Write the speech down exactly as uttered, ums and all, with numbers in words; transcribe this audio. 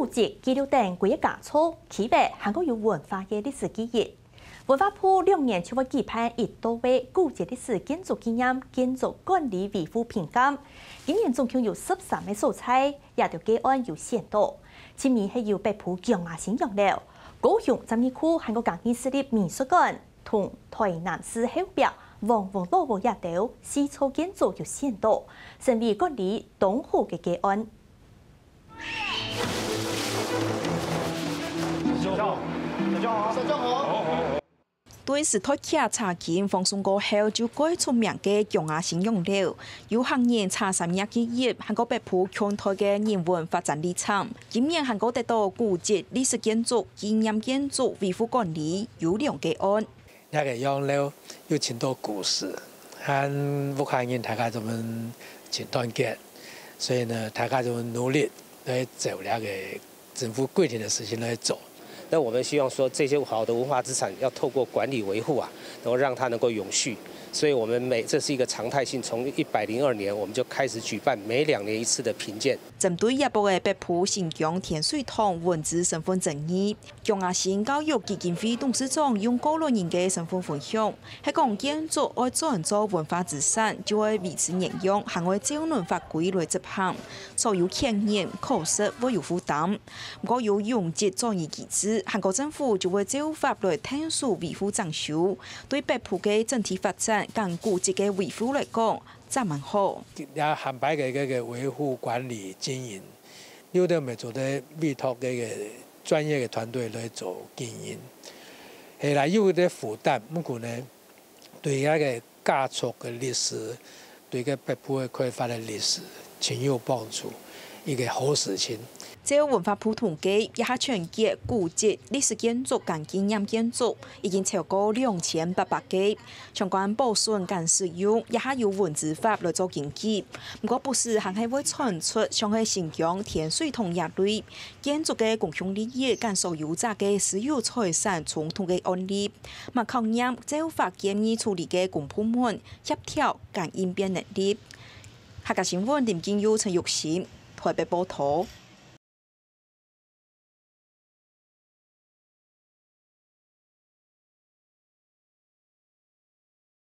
古迹、纪录等几个架构，起码韩国有文化嘅历史记忆。文化部两年就会举办一多位古迹历史建筑纪念、建筑管理维护评鉴。今年总共有十三个素材，也条个案有限多。前面係有北埔強牙線洋樓、高雄十二區韓國港英市立美術館同台南市後壁黃黃老屋也條四處建築有限多，成為管理東湖嘅個案。 大家好，大家好，大家好。 對時代檢查檢放鬆過後，就改出名嘅強牙線洋樓，有行人查三日結業，韓國北埔強台嘅人文發展歷程。今年韓國得到古蹟歷史建築、紀念建築維護管理有兩個案。 一個洋樓有很多故事，和武漢人大家就們很團結，所以呢，大家就努力來走那個政府規定的事情來做。 那我們希望說，這些好的文化資產要透過管理維護啊，然後讓它能夠永續。所以我們每這是一個常態性，從一百零二年我們就開始舉辦每兩年一次的評鑑。 針對一部嘅北埔新疆天水堂文字身份爭議，強牙線教育基金會董事長用過來人嘅身份分享，係講建築愛轉做文化資產，就會維持沿用，行為照倫法規來執行，所有權人確實會有負擔。不過有用節轉移機制，韓國政府就會照法來聽數維護徵收，對北埔嘅整體發展。跟古蹟嘅維護嚟講，真蠻好。 也涵蓋嘅嗰個維護管理經營，有啲咪做啲委託嘅個專業嘅團隊來做經營。係啦，有啲負擔，不過呢，對嗰個家族嘅歷史，對個北埔嘅開發嘅歷史，全有幫助，一個好事情。 照文化部統計，一下全國古蹟歷史建築跟紀念建築已經超過兩千八百個，相關保存跟使用一下有文字法來做檢驗。不過不是還係會傳出像係新疆天水堂一類建築嘅共享利益跟所有者嘅私有財產衝突嘅案例，嘛考驗照法建議處理嘅公部門協調跟應變能力。客家新聞點經由陳玉賢台北報道。